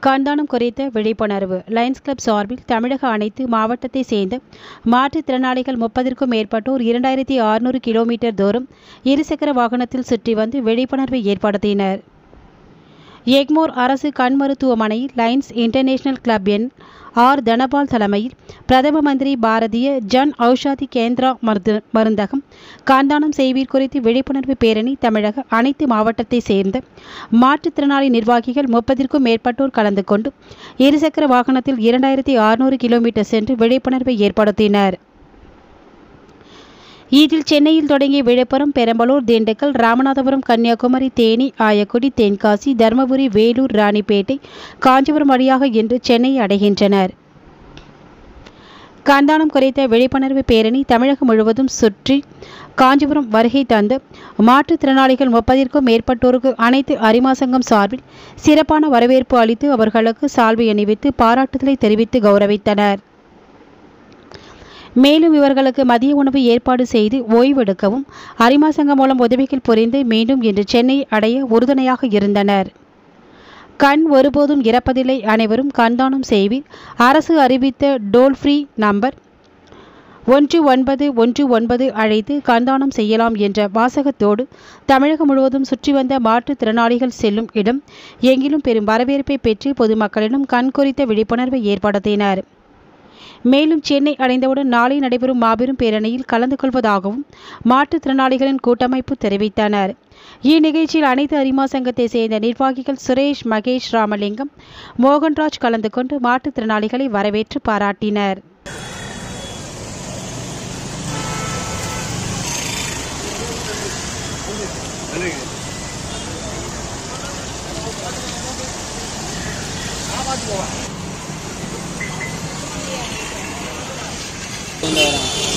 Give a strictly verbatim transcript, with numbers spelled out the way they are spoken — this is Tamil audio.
கண்தானம் குறித்த விழிப்புணர்வு லயன்ஸ் கிளப் சார்பில் தமிழக அனைத்து மாவட்டத்தை சேர்ந்த மாற்றுத்திறனாளிகள் முப்பதிற்கும் மேற்பட்டோர் இரண்டாயிரத்தி அறுநூறு கிலோமீட்டர் தூரம் இருசக்கர வாகனத்தில் சுற்றி வந்து விழிப்புணர்வை ஏற்படுத்தினர். எக்மோர் அரசு கண் மருத்துவமனையில் Lions International Club N R Dhanapal தலைமையில் பிரதம மந்திரி பாரதிய ஜன் ஔஷாதி கேந்திரா மருந்து மருந்தகம் கண்தானம் செய்வீர் குறித்து விழிப்புணர்வு பேரணி தமிழக அனைத்து மாவட்டத்தை சேர்ந்த மாற்றுத்திறனாளி நிர்வாகிகள் முப்பதிற்கும் மேற்பட்டோர் கலந்து கொண்டு இருசக்கர வாகனத்தில் இரண்டாயிரத்தி அறுநூறு கிலோமீட்டர் சென்று விழிப்புணர்வை ஏற்படுத்தினர். இதில் சென்னையில் தொடங்கிய விழுப்புரம், பெரம்பலூர், திண்டுக்கல், ராமநாதபுரம், கன்னியாகுமரி, தேனி, ஆயக்குடி, தென்காசி, தருமபுரி, வேலூர், ராணிப்பேட்டை, காஞ்சிபுரம் வழியாக இன்று சென்னையை அடைகின்றனர். கண்தானம் குறித்த விழிப்புணர்வு பேரணி தமிழகம் முழுவதும் சுற்றி காஞ்சிபுரம் வருகை தந்து மாற்றுத்திறனாளிகள் முப்பதிற்கும் மேற்பட்டோருக்கு அனைத்து அரிமா சங்கம் சார்பில் சிறப்பான வரவேற்பு அளித்து அவர்களுக்கு சால்வை அணிவித்து பாராட்டுதலை தெரிவித்து கௌரவித்தனர். மேலும் இவர்களுக்கு மதிய உணவு ஏற்பாடு செய்து ஓய்வெடுக்கவும் அரிமா சங்கம் மூலம் உதவிகள் புரிந்து மீண்டும் இன்று சென்னை அடைய உறுதுணையாக இருந்தனர். கண் ஒருபோதும் இறப்பதில்லை, அனைவரும் கண்தானம் செய்வீர். அரசு அறிவித்த டோல் ஃப்ரீ நம்பர் ஒன்று ஒன்பது ஒன்று ஒன்பது அழைத்து கண்தானம் செய்யலாம் என்ற வாசகத்தோடு தமிழகம் முழுவதும் சுற்றி வந்த மாற்றுத்திறனாளிகள் செல்லும் இடம் எங்கிலும் பெரும் வரவேற்பை பெற்று பொதுமக்களிடம் கண் குறித்த விழிப்புணர்வை ஏற்படுத்தினர். மேலும் சென்னை அடைந்தவுடன் நாளை நடைபெறும் மாபெரும் பேரணியில் கலந்து கொள்வதாகவும் மாற்றுத்திறனாளிகளின் கூட்டமைப்பு தெரிவித்தனர். இந்நிகழ்ச்சியில் அனைத்து அரிமா சங்கத்தை சேர்ந்த நிர்வாகிகள் சுரேஷ், மகேஷ், ராமலிங்கம், மோகன்ராஜ் கலந்து கொண்டு மாற்றுத்திறனாளிகளை வரவேற்று பாராட்டினர். கொண்டு வரோம்.